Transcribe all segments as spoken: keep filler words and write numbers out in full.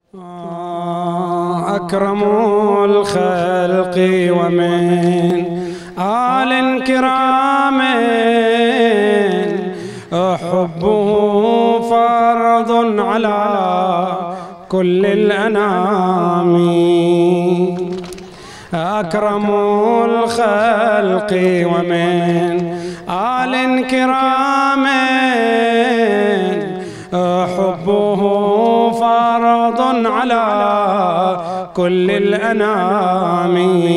أكرم الخلق ومن آل كرام حبه فرض على كل الأنام. أكرم الخلق ومن آل كرام حبه فرض على كل الأنام.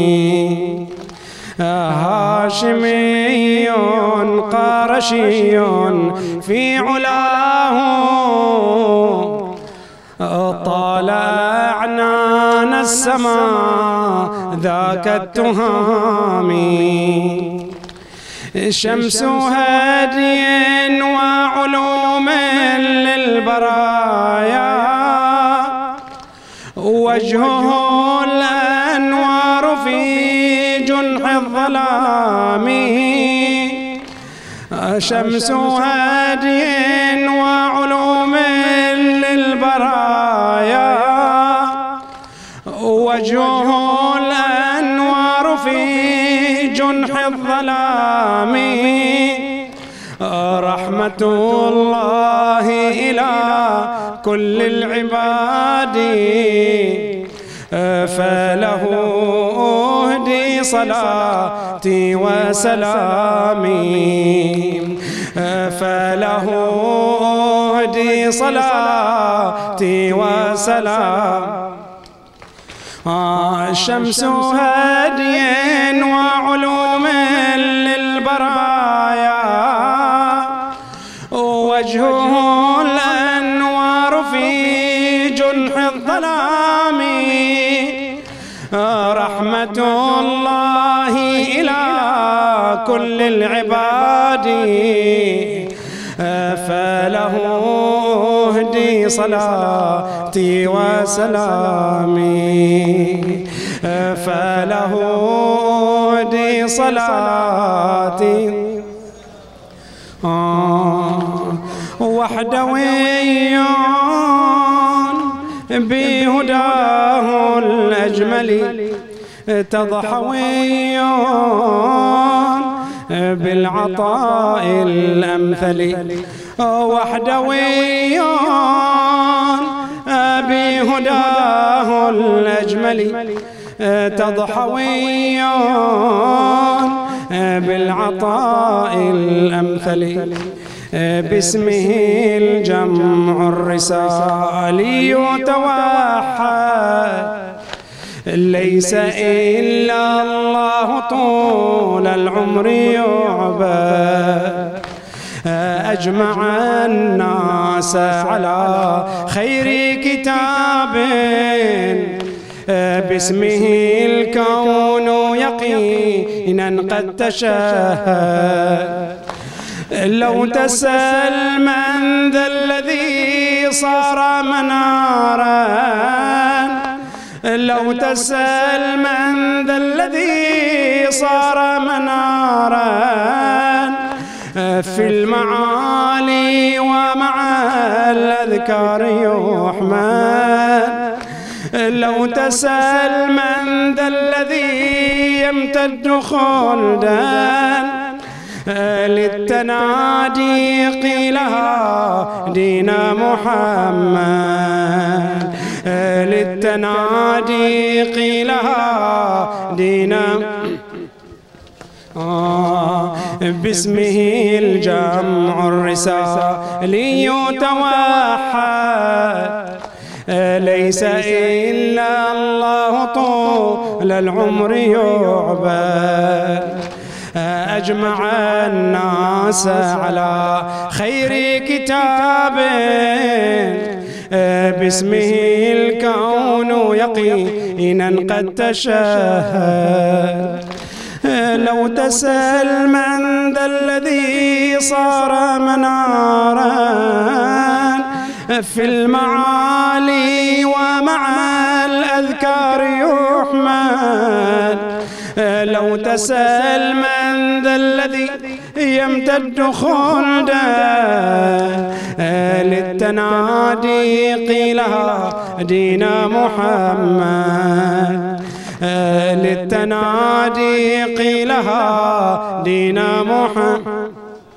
هاشمي قرشي في علاه طالع عنان السماء ذاك التهام. شمس هدي وعلوم للبرايا وجهه الأنوار في جنح الظلام. شمس هدي وعلوم للبرايا وجهه الأنوار في جنح الظلام. رحمة الله إلى كل العباد فله أهدي صلاتي وسلامي. فله أهدي صلاتي وسلامي. الشمس هدي وعلوم للبرايا وجهه الأنوار في جنح الظلام. رحمة الله إلى كل العباد فله أهدي صلاتي وسلامي. فله أهدي صلاتي وحدوي بهداه الأجمل تضحوي بالعطاء الأمثل. وحدوي بهداه الأجمل تضحوي بالعطاء الأمثل. باسمه الجمع الرسالي توحد ليس إلا الله طول العمر يعبد. أجمع الناس على خير كتاب باسمه الكون يقينا قد تشهد. لو تسأل من ذا الذي صار منارا لو تسأل من ذا الذي صار منارا في المعالي ومع الأذكار يحمد. لو تسأل من ذا الذي يمتد خلدا للتنادي قيلها دين محمد. للتنادي قيلها دين آه باسمه الجمع الرسالي توحد ليس إلا الله طول العمر يعبد. أجمع الناس على خير كتاب باسمه الكون يقينا قد تشهد. لو تسأل من ذا الذي صار منارا في المعالي ومع الأذكار يحمد. لو تسأل من ذا الذي يمتد خلدا للتنادي قيلها دين محمد للتنادي قيلها دين محمد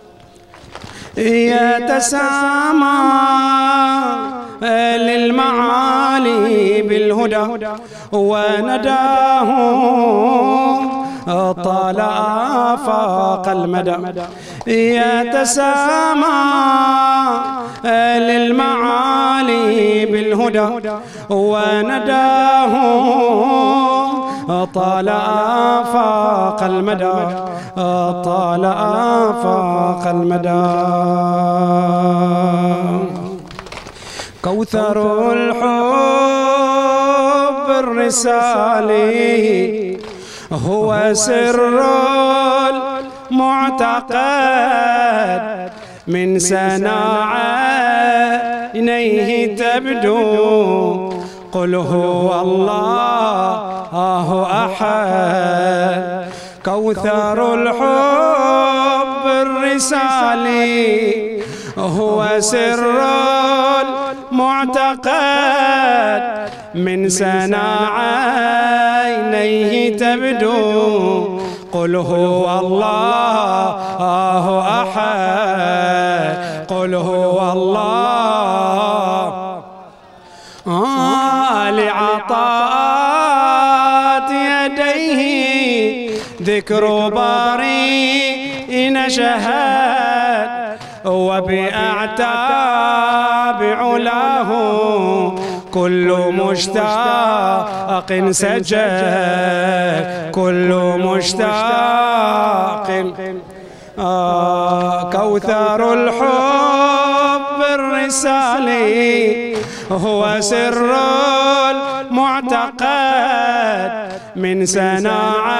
يتسامى للمعالي بالهدى ونداه طال آفاق المدى يتسامى للمعالي بالهدى ونداه طال آفاق المدى طال آفاق المدى كوثر الحب الرسالي هو سر المعتقد من سنا عينيه تبدو قل هو الله أحد كوثر الحب الرسالي هو سر المعتقد من سنا عينيه تبدو قل هو الله أحد قل هو الله آه لعطاءات يديه ذكر بارئ شهد وبأعتاب علاه كل مشتاق سجد كل مشتاق آه كوثر الحب الرسالي هو سر المعتقد من سنا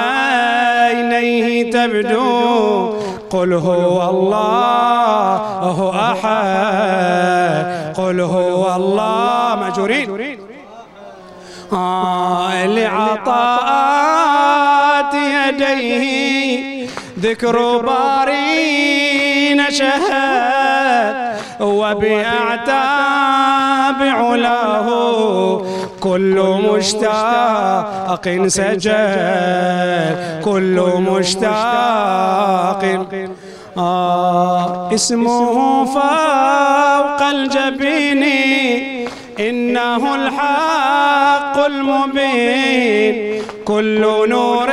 عينيه تبدو قل هو الله أحد قل هو الله مأجورين آه لعطاءات يديه ذكر بارين شهد وبأعتاب علاه كل مشتاق سجد كل مشتاق آه اسمه فوق الجبين إنه الحق المبين كل نور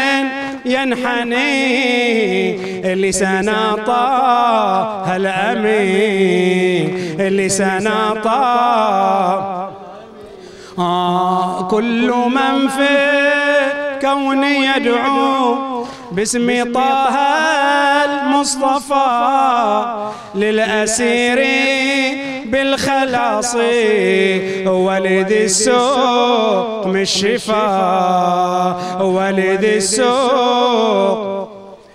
ينحني لسنا طه الأمين لسنا طه آه كل من في الكون يدعو باسم طه المصطفى للأسير بالخلاص ولذي السقم الشفاء ولذي السقم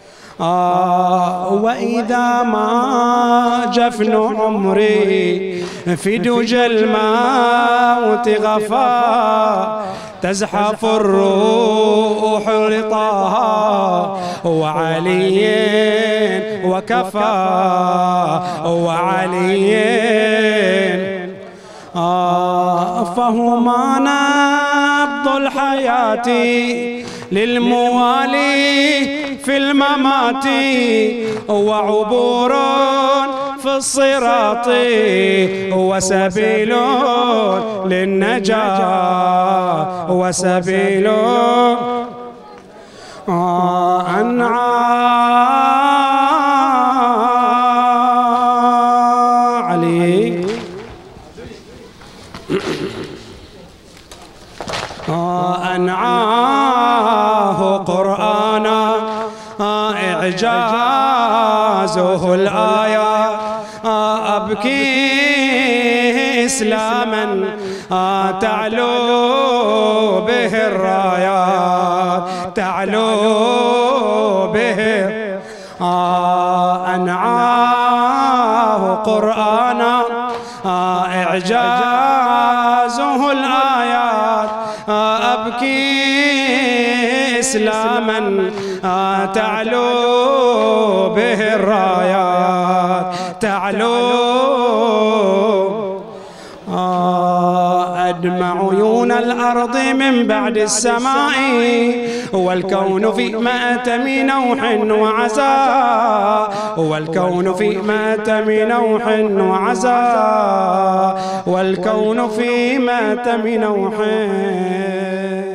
آه وإذا ما جفن عمري في دجى الموت غفا تزحف الروح لطه وعلي وكفى وعلي آه فهما نبض الحياة للموالي في الممات وعبور في الصراط وسبيل للنجاة وسبيل أنعى علي أنعاه قرآنا إعجازه الآية أبكي إسلاما تعلو به الرايات تعلو به أنعاه قرآنا إعجازه الآيات أبكي إسلاما تعلو به الرايات تعلو أدمع عيون الأرض من بعد السماء والكون في مأتم نوح وعزاء والكون في مأتم نوح وعزاء والكون في مأتم نوح